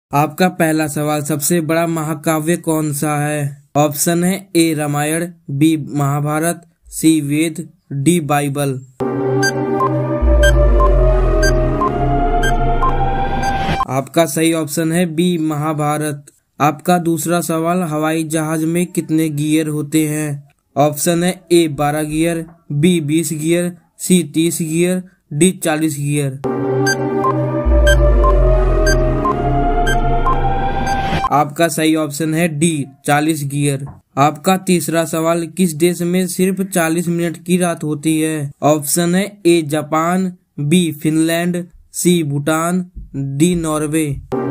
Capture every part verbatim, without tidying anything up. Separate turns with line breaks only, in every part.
आपका पहला सवाल, सबसे बड़ा महाकाव्य कौन सा है? ऑप्शन है A Ramayana, B Mahabharata, C Veda, D Bible. आपका सही ऑप्शन है बी महाभारत। आपका दूसरा सवाल, हवाई जहाज में कितने गियर होते हैं? ऑप्शन है ए बारह गियर, बी बीस गियर, सी तीस गियर, डी चालीस गियर। आपका सही ऑप्शन है डी चालीस गियर। आपका तीसरा सवाल, किस देश में सिर्फ चालीस मिनट की रात होती है? ऑप्शन है A Japan, B Finland, C Bhutan, D Norway.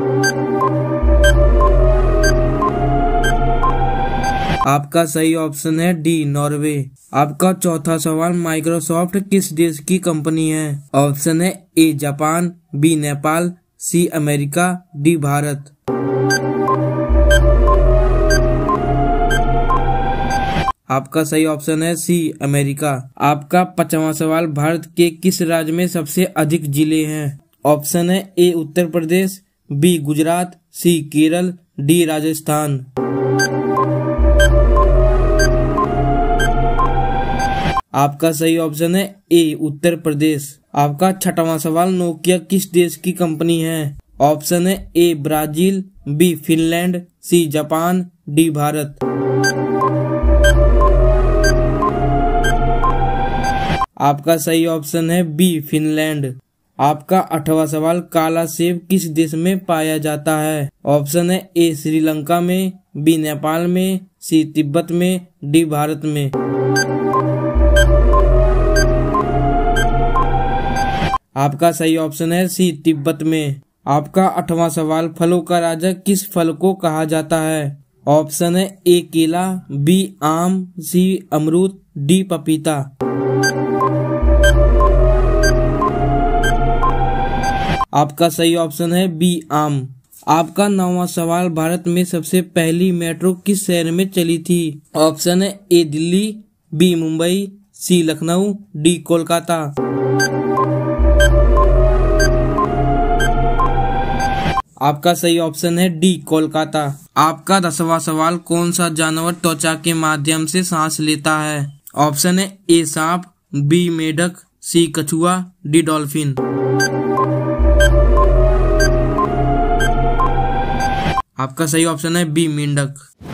आपका सही ऑप्शन है डी नॉर्वे। आपका चौथा सवाल, माइक्रोसॉफ्ट किस देश की कंपनी है? ऑप्शन है A Japan, B Nepal, C America, D Bharat. आपका सही ऑप्शन है सी अमेरिका। आपका पांचवा सवाल, भारत के किस राज्य में सबसे अधिक जिले हैं? ऑप्शन है A Uttar Pradesh, B Gujarat, C Kerala, D Rajasthan. आपका सही ऑप्शन है ए उत्तर प्रदेश। आपका छठवां सवाल, नोकिया किस देश की कंपनी है? ऑप्शन है A Brazil, B Finland, C Japan, D Bharat. आपका सही ऑप्शन है बी फिनलैंड। आपका आठवां सवाल, काला सेब किस देश में पाया जाता है? ऑप्शन है ए श्रीलंका में, बी नेपाल में, सी तिब्बत में, डी भारत में। आपका सही ऑप्शन है सी तिब्बत में। आपका आठवां सवाल, फलों का राजा किस फल को कहा जाता है? ऑप्शन है ए केला, बी आम, सी अमरूद, डी पपीता। आपका सही ऑप्शन है बी आम। आपका नौवां सवाल, भारत में सबसे पहली मेट्रो किस शहर में चली थी? ऑप्शन है A Delhi, B Mumbai, C Lucknow, D Kolkata. आपका सही ऑप्शन है डी कोलकाता। आपका दसवां सवाल, कौन सा जानवर त्वचा के माध्यम से सांस लेता है? ऑप्शन है ए सांप, बी मेढक, सी कछुआ, डी डॉल्फिन। आपका सही ऑप्शन है बी मेंढक।